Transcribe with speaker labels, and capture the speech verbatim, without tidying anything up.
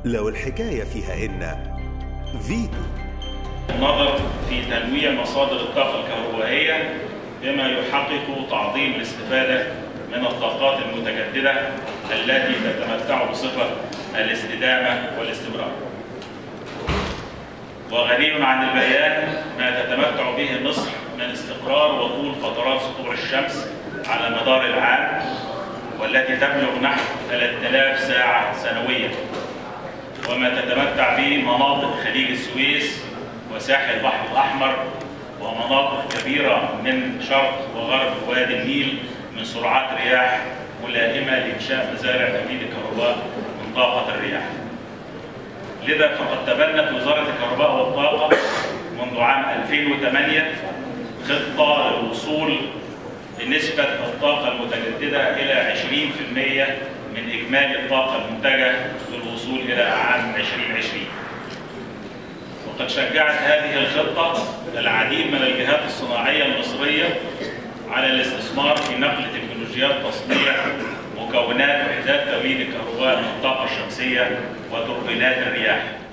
Speaker 1: لو الحكاية فيها إن فيتو
Speaker 2: النظر في تنويع مصادر الطاقة الكهربائية بما يحقق تعظيم الاستفادة من الطاقات المتجددة التي تتمتع بصفة الاستدامة والاستمرار. وغني عن البيان ما تتمتع به مصر من استقرار وطول فترات سطوع الشمس على مدار العام، والتي تبلغ نحو ثلاثة آلاف ساعة سنويا، وما تتمتع به مناطق خليج السويس وساحل البحر الأحمر ومناطق كبيرة من شرق وغرب وادي النيل من سرعات رياح ملائمة لإنشاء مزارع توليد الكهرباء من طاقة الرياح. لذا فقد تبنت وزارة الكهرباء والطاقة منذ عام ألفين وثمانية خطة للوصول بنسبة الطاقة المتجددة إلى عشرين بالمئة من إجمالي الطاقة المنتجة للوصول إلى عام ألفين وعشرين. وقد شجعت هذه الخطة العديد من الجهات الصناعية المصرية على الاستثمار في نقل تكنولوجيات تصنيع مكونات وحدات توليد الكهرباء من الطاقة الشمسية وتوربينات الرياح.